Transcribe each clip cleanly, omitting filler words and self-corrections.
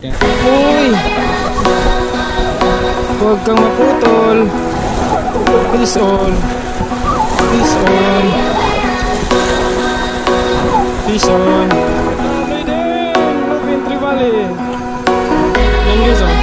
Uy! Huwag kang maputol. Please on. Please on. Please on. Dami din! Lupin Valley. Yan guys oh.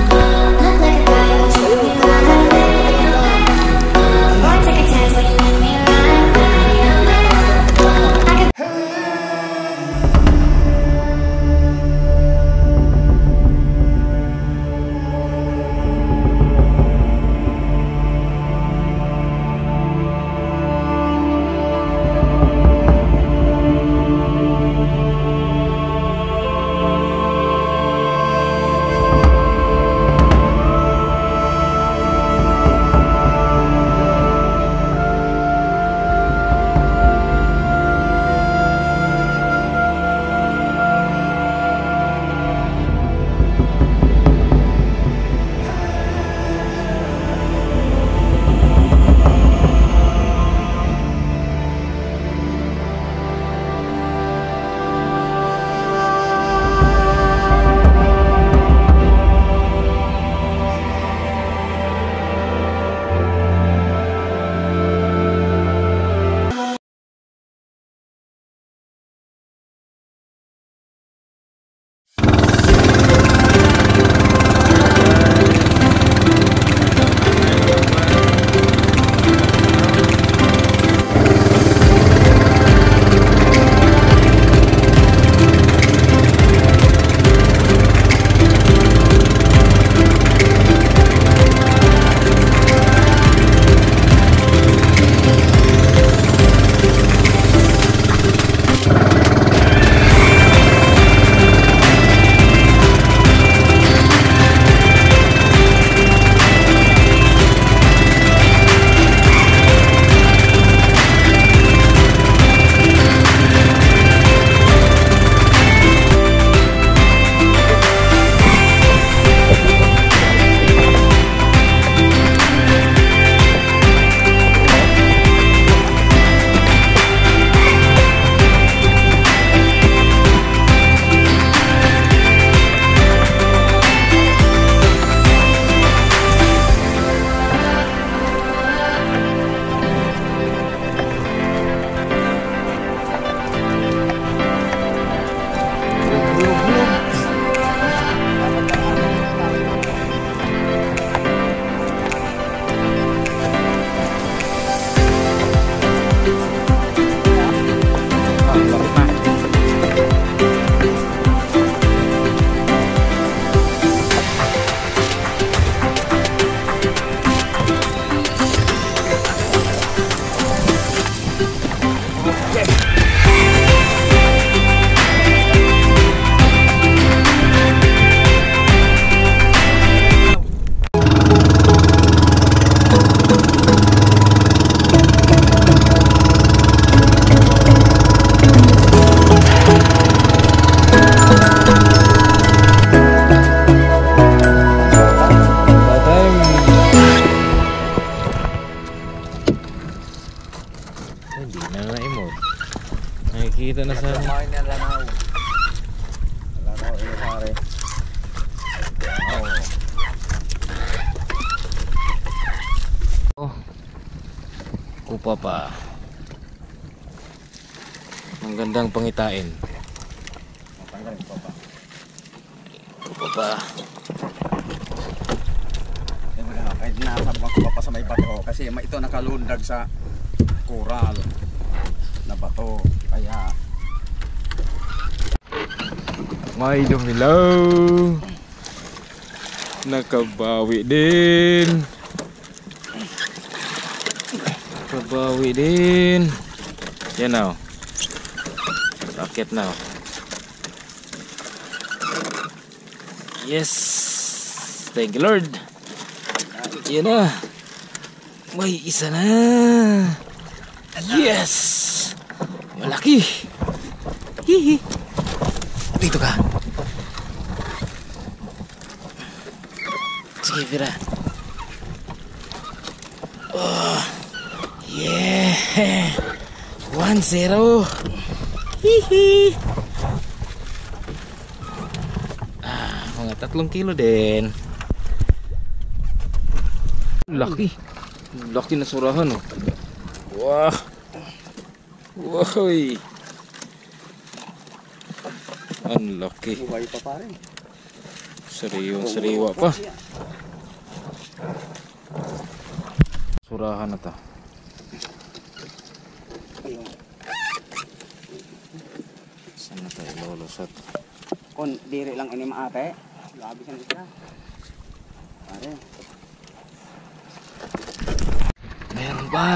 Nakikita na sa oh, kupa pa. Ang gandang pangitain. Kupa pa. Kahit nasabang kupa pa sa may bato kasi ito nakalundag sa coral na bato, kaya may dumilaw. Nakabawi din. Nakabawi din. Yan na. Sakit na. Yes. Thank you Lord. Yan na. May isa na. Yes. Malaki. Hihi. Dito ka. Sige, Vira. Oh. Yeah. 1-0. Hihi. Mga 3 kilo din. Laki. Laki na surahan oh. Wah. Woy. Ang laki. Buhay pa pare. Sariwa pa. Surahan na ta. Saan na tayo lolusot? Kung diri lang ini maate, labi sa isa. Pare. Meron pa.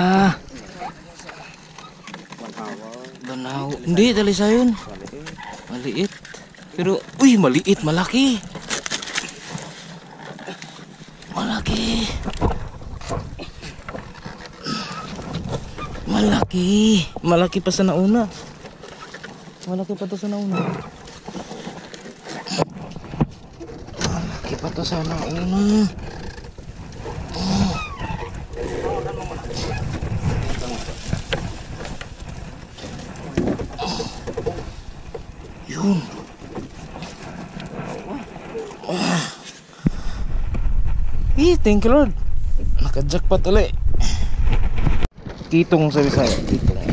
Banaw. Hindi, dali sa yun. Maliit. Pero, uy, maliit, malaki. Malaki. Malaki. Malaki pa sa nauna. Malaki pa to sa nauna. Malaki pa to sa nauna. Yun. Thank you Lord. Naka-jackpot ulit. Kitong sa Bisaya. Kitong.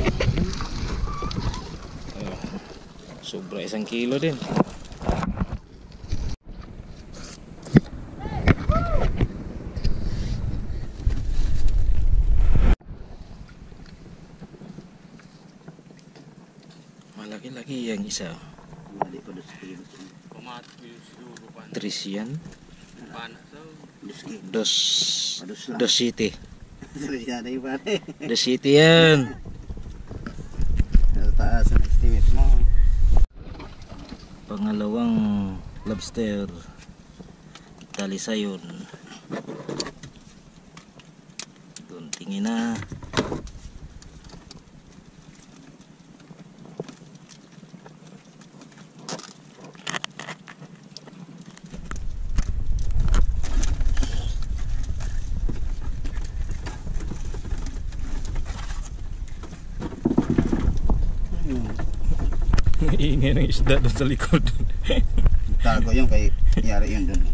Sobra 1 kilo din. Malaki-laki yang isa. Tris yan. Dos city. Dos city yan. Taas ang estimate mo. Pangalawang lobster. Tali sayon. Doon tingin na. Ingay ng isda doon sa likod. Tago yun kay yari yun dun.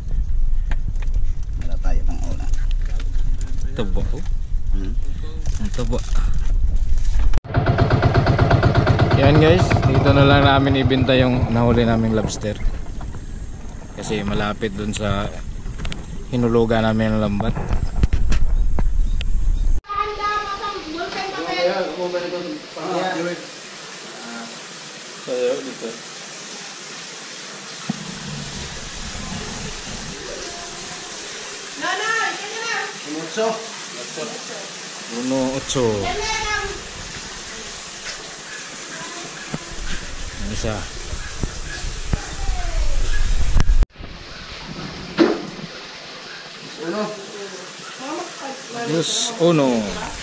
Wala tayo ng ola. Taba ko. Ang taba. Yan guys, dito na lang namin ibenta yung nahuli naming lobster. Kasi malapit doon sa hinulugan namin ng lambat. Dito. Bruno 8. Isa. Dos uno.